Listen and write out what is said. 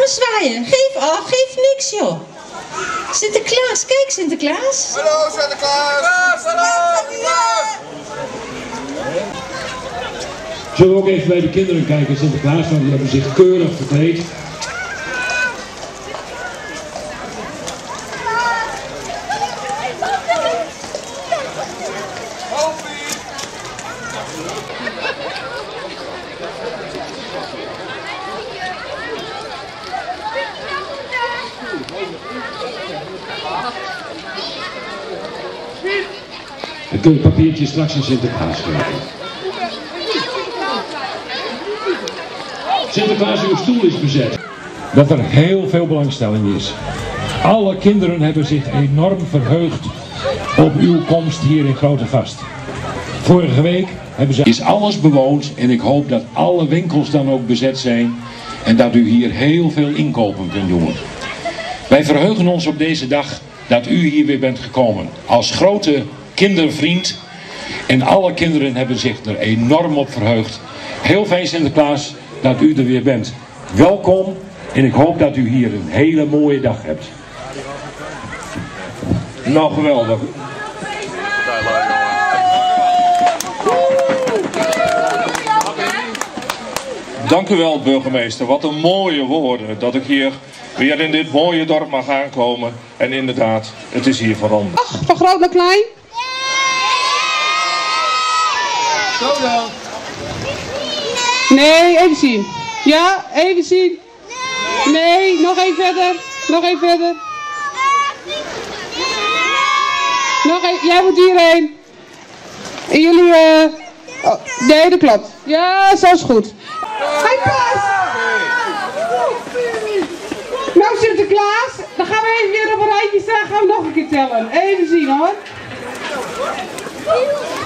maar zwaaien. Geef niks, joh. Sinterklaas, kijk Sinterklaas. Hallo Sinterklaas! Hallo Sinterklaas! Zullen we ook even bij de kinderen kijken, Sinterklaas, want die hebben zich keurig verkleed. Dan kun je het papiertje straks aan Sinterklaas geven. Sinterklaas, uw stoel is bezet. Dat er heel veel belangstelling is. Alle kinderen hebben zich enorm verheugd op uw komst hier in Grootegast. Vorige week is alles bewoond en ik hoop dat alle winkels dan ook bezet zijn en dat u hier heel veel inkopen kunt doen. Wij verheugen ons op deze dag dat u hier weer bent gekomen als grote kindervriend en alle kinderen hebben zich er enorm op verheugd. Heel fijn Sinterklaas dat u er weer bent. Welkom en ik hoop dat u hier een hele mooie dag hebt. Nou, geweldig. Dank u wel, burgemeester. Wat een mooie woorden dat ik hier weer in dit mooie dorp mag aankomen. En inderdaad, het is hier veranderd. Ach, van groot naar klein? Zo dan. Nee, even zien. Ja, even zien. Nee, nog even verder. Nog even verder. Nog even, jij moet hierheen. En jullie, oh, nee, dat klopt. Ja, zo is goed. Hey, Klaas! Nou, Sinterklaas, dan gaan we even weer op een rijtje staan. Gaan we nog een keer tellen. Even zien hoor.